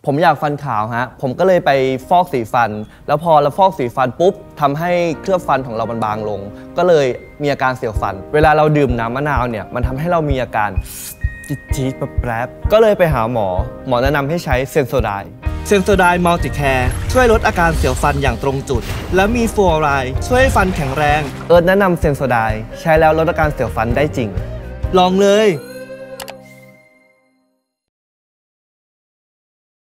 ผมอยากฟันขาวฮะผมก็เลยไปฟอกสีฟันแล้วพอเราฟอกสีฟันปุ๊บทำให้เคลือบฟันของเรามันบางลงก็เลยมีอาการเสียวฟันเวลาเราดื่มน้ำมะนาวเนี่ยมันทำให้เรามีอาการจี๊ดๆแป๊บๆก็เลยไปหาหมอแนะนำให้ใช้เซนโซไดมัลติแคร์ช่วยลดอาการเสียวฟันอย่างตรงจุดและมีฟลูออไรด์ช่วยให้ฟันแข็งแรงแนะนำเซนโซไดใช้แล้วลดอาการเสียวฟันได้จริงลองเลย